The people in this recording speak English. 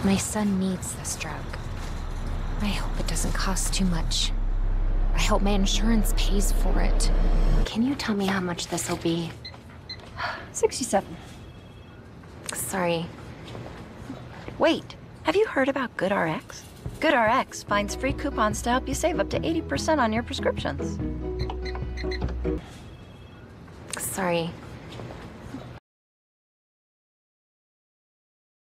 My son needs this drug. I hope it doesn't cost too much. I hope my insurance pays for it. Can you tell me how much this'll be? 67. Sorry. Wait, have you heard about GoodRx? GoodRx finds free coupons to help you save up to 80% on your prescriptions. Sorry.